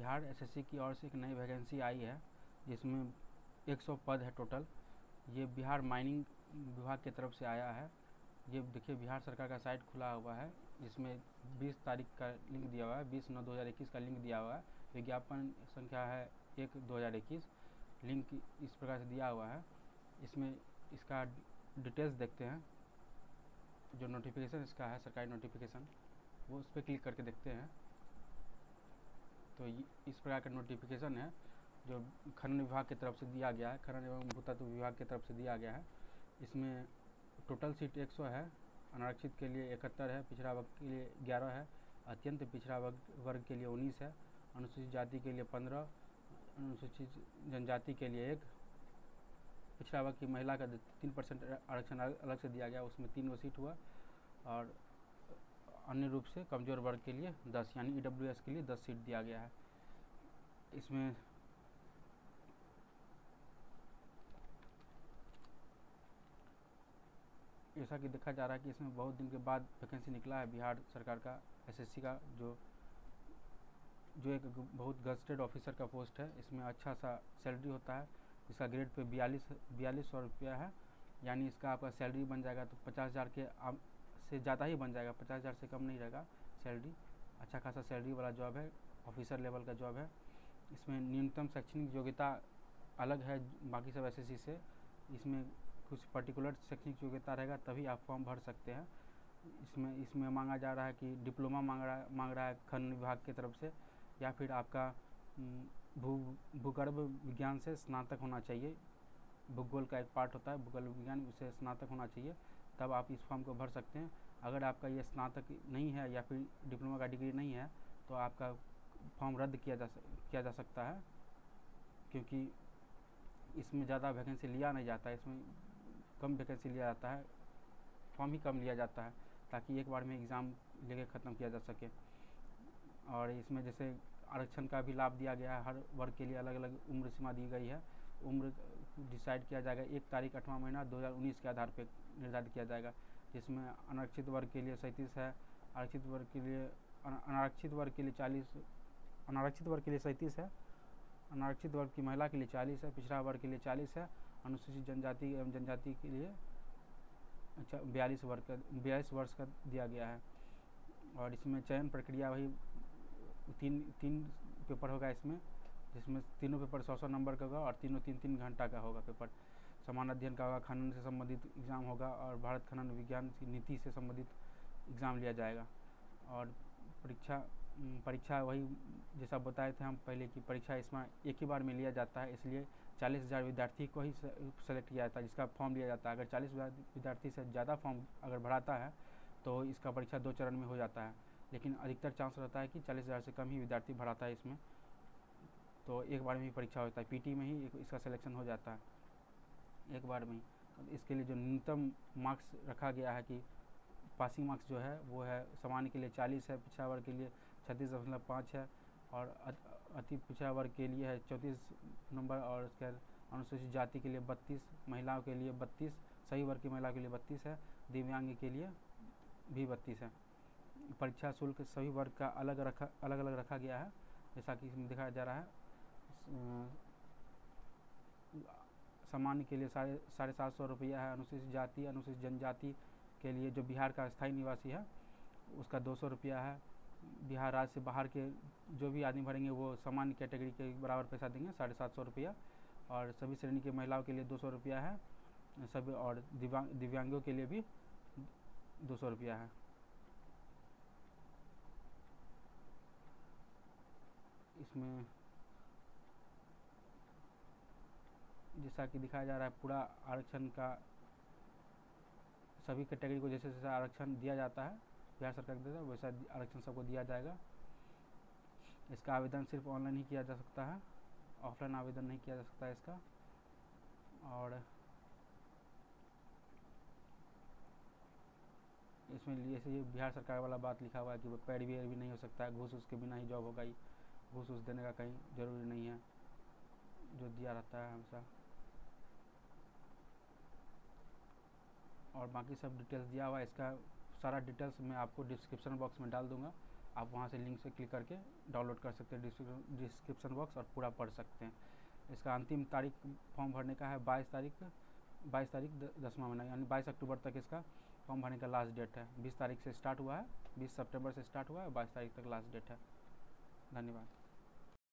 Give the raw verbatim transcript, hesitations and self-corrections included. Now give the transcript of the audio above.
Bihar SSC की ओर से एक नई वैकेंसी आई है जिसमें सौ पद है टोटल। ये बिहार माइनिंग विभाग की तरफ से आया है। ये देखिए बिहार सरकार का साइट खुला हुआ है जिसमें बीस तारीख का लिंक दिया हुआ है, बीस नौ दो हज़ार इक्कीस का लिंक दिया हुआ है। विज्ञापन संख्या है एक दो हज़ार इक्कीस। लिंक इस प्रकार से दिया हुआ है। इसमें इसका डिटेल्स देखते हैं। जो नोटिफिकेशन इसका है सरकारी नोटिफिकेशन, वो उस पर क्लिक करके देखते हैं। तो इस प्रकार का नोटिफिकेशन है जो खनन विभाग की तरफ से दिया गया है, खनन एवं भूतत्व विभाग की तरफ से दिया गया है। इसमें टोटल सीट एक सौ है, अनारक्षित के लिए इकहत्तर है, पिछड़ा वर्ग के लिए ग्यारह है, अत्यंत पिछड़ा वर्ग वर्ग के लिए उन्नीस है, अनुसूचित जाति के लिए पंद्रह, अनुसूचित जनजाति के लिए एक, पिछड़ा वर्ग की महिला का तीन परसेंट आरक्षण अलग से दिया गया, उसमें तीन वो सीट हुआ। और अन्य रूप से कमज़ोर वर्ग के लिए दस, यानी ईडब्ल्यूएस के लिए दस सीट दिया गया है। इसमें ऐसा कि देखा जा रहा है कि इसमें बहुत दिन के बाद वैकेंसी निकला है बिहार सरकार का एसएससी का, जो जो एक बहुत गजटेड ऑफिसर का पोस्ट है। इसमें अच्छा सा सैलरी होता है। इसका ग्रेड पे बयालीस बयालीस सौ रुपया है, यानी इसका आपका सैलरी बन जाएगा तो पचास हज़ार के से ज़्यादा ही बन जाएगा, पचास हज़ार से कम नहीं रहेगा सैलरी। अच्छा खासा सैलरी वाला जॉब है, ऑफिसर लेवल का जॉब है। इसमें न्यूनतम शैक्षणिक योग्यता अलग है बाकी सब एसएससी से। इसमें कुछ पर्टिकुलर शैक्षणिक योग्यता रहेगा तभी आप फॉर्म भर सकते हैं। इसमें इसमें मांगा जा रहा है कि डिप्लोमा मांग रहा है मांग रहा है खनन विभाग की तरफ से, या फिर आपका भू भूगर्भ विज्ञान से स्नातक होना चाहिए। भूगोल का एक पार्ट होता है भूगोल विज्ञान, उसे स्नातक होना चाहिए, तब आप इस फॉर्म को भर सकते हैं। अगर आपका ये स्नातक नहीं है या फिर डिप्लोमा का डिग्री नहीं है तो आपका फॉर्म रद्द किया जा किया जा सकता है, क्योंकि इसमें ज़्यादा वैकेंसी लिया नहीं जाता है। इसमें कम वैकेंसी लिया जाता है, फॉर्म ही कम लिया जाता है ताकि एक बार में एग्ज़ाम लेके ख़त्म किया जा सके। और इसमें जैसे आरक्षण का भी लाभ दिया गया है, हर वर्ग के लिए अलग अलग उम्र सीमा दी गई है। उम्र डिसाइड किया जाएगा एक तारीख आठवां महीना दो हज़ार उन्नीस के आधार पर निर्धारित किया जाएगा, जिसमें अनारक्षित वर्ग के लिए सैंतीस है, आरक्षित वर्ग के लिए अनारक्षित वर्ग के लिए चालीस अनारक्षित वर्ग के लिए सैंतीस है, अनारक्षित वर्ग की महिला के लिए चालीस है, पिछड़ा वर्ग के लिए चालीस है, अनुसूचित जनजाति एवं जनजाति के लिए अच्छा बयालीस वर्ग का बयालीस वर्ष का दिया गया है। और इसमें चयन प्रक्रिया वही तीन तीन पेपर होगा इसमें, जिसमें तीनों पेपर सौ सौ नंबर का होगा और तीनों तीन तीन घंटा का होगा पेपर। समान अध्ययन का होगा, खनन से संबंधित एग्ज़ाम होगा और भारत खनन विज्ञान की नीति से संबंधित एग्ज़ाम लिया जाएगा। और परीक्षा परीक्षा वही जैसा बताए थे हम पहले की परीक्षा इसमें एक ही बार में लिया जाता है, इसलिए चालीस हज़ार विद्यार्थी को ही सेलेक्ट किया जाता है जिसका फॉर्म लिया जाता है। अगर चालीस विद्यार्थी से ज़्यादा फॉर्म अगर भराता है तो इसका परीक्षा दो चरण में हो जाता है, लेकिन अधिकतर चांस रहता है कि चालीस हज़ार से कम ही विद्यार्थी भराता है इसमें, तो एक बार में ही परीक्षा होता है। पीटी में ही इसका सिलेक्शन हो जाता है एक बार में ही। इसके लिए जो न्यूनतम मार्क्स रखा गया है कि पासिंग मार्क्स जो है वो है सामान्य के लिए चालीस है, पिछड़ा वर्ग के लिए छत्तीस दशमलव पाँच है और अति पिछड़ा वर्ग के लिए है चौंतीस नंबर, और उसके अनुसूचित जाति के लिए बत्तीस, महिलाओं के लिए बत्तीस, सही वर्ग की महिला के लिए बत्तीस है, दिव्यांग के लिए भी बत्तीस है। परीक्षा शुल्क सभी वर्ग का अलग रखा अलग अलग रखा गया है, जैसा कि इसमें दिखाया जा रहा है। सामान्य के लिए साढ़े साढ़े सात सौ रुपया है, अनुसूचित जाति अनुसूचित जनजाति के लिए जो बिहार का स्थायी निवासी है उसका दो सौ रुपया है। बिहार राज्य से बाहर के जो भी आदमी भरेंगे वो सामान्य कैटेगरी के बराबर पैसा देंगे, साढ़े सात सौ रुपया। और सभी श्रेणी की महिलाओं के लिए दो सौ रुपया है सभी, और दिव्यांग दिव्यांगों के लिए भी दो सौ रुपया है। इसमें जैसा कि दिखाया जा रहा है पूरा आरक्षण का सभी कैटेगरी को जैसे जैसे आरक्षण दिया जाता है बिहार सरकार देता है वैसा आरक्षण सबको दिया जाएगा। इसका आवेदन सिर्फ ऑनलाइन ही किया जा सकता है, ऑफलाइन आवेदन नहीं किया जा सकता है इसका। और इसमें जैसे ये बिहार सरकार वाला बात लिखा हुआ है कि वो पेड वेयर भी नहीं हो सकता है, घूस उसके बिना ही जॉब होगा ही, घूस उस देने का कहीं ज़रूरी नहीं है, जो दिया रहता है हमेशा। और बाकी सब डिटेल्स दिया हुआ है, इसका सारा डिटेल्स मैं आपको डिस्क्रिप्शन बॉक्स में डाल दूंगा, आप वहाँ से लिंक से क्लिक करके डाउनलोड कर सकते हैं डिस्क्रिप्शन बॉक्स और पूरा पढ़ सकते हैं। इसका अंतिम तारीख फॉर्म भरने का है बाईस तारीख बाईस तारीख दसवां महीना यानी बाईस अक्टूबर तक इसका फॉर्म भरने का लास्ट डेट है। बीस तारीख से स्टार्ट हुआ है, बीस सितंबर से स्टार्ट हुआ है, बाईस तारीख तक लास्ट डेट है। धन्यवाद।